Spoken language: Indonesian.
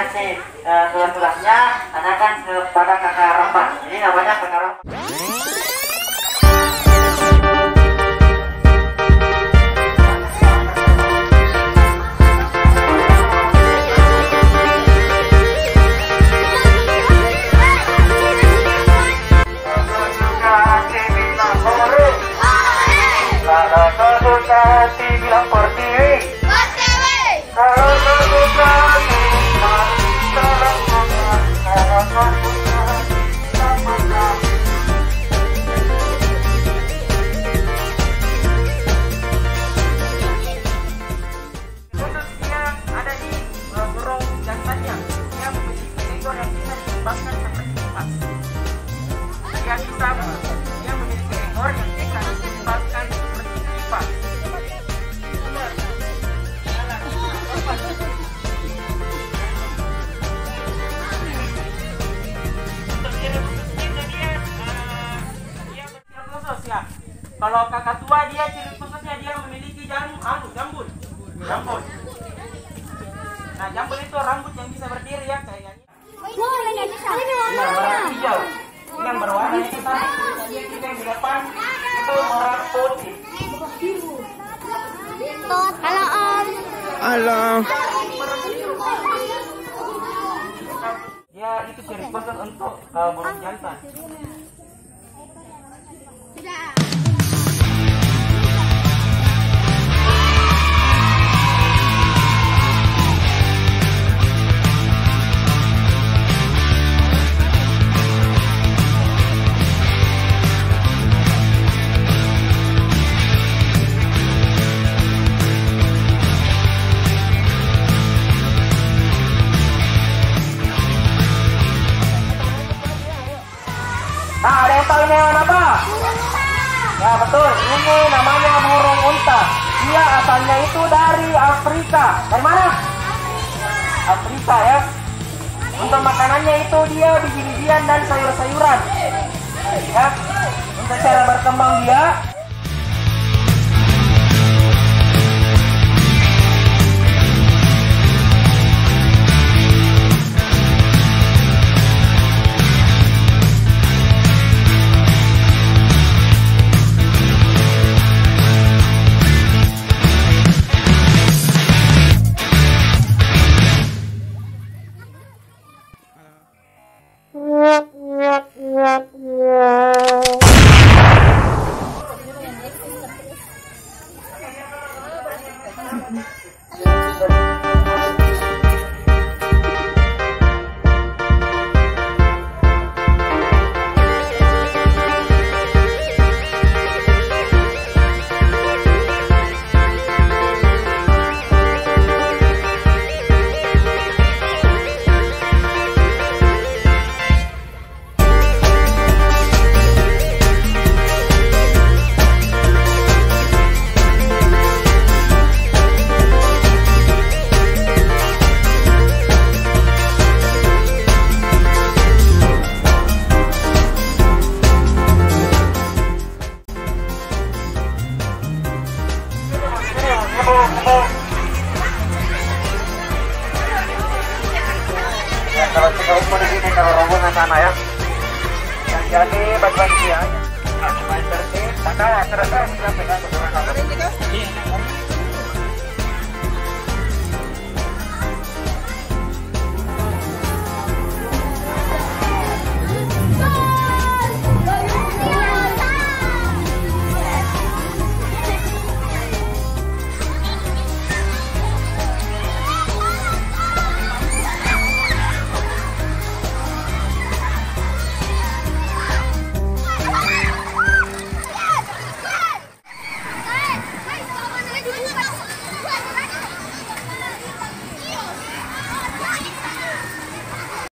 kasih tugas-tugasnya, tanyakan kepada kakak Rampan. Ini namanya kakak Rampan. Dia memiliki ekor yang bisa dikembangkan seperti kipas. Untuk ciri khususnya dia khusus ya. Kalau kakak tua dia ciri khususnya dia memiliki jambul. Nah, jambul itu rambut yang bisa berdiri ya kayaknya. Ini warna hijau. Ini yang berwarna itu tadi kita yang di depan itu warna putih. Halo Om. Halo. Ya itu ciri khusus untuk burung jantan. Nah, ada yang tahu ini hewan apa? Ya betul, ini namanya burung unta. Dia asalnya itu dari Afrika. Dari mana? Afrika ya. Untuk makanannya itu dia biji-bijian dan sayur-sayuran. Ya. Untuk cara berkembang dia kalau kita ukur di sini kalau rombongan sana ya. Yang jadi bagi dia. Tertib, karena terus kita pegang ke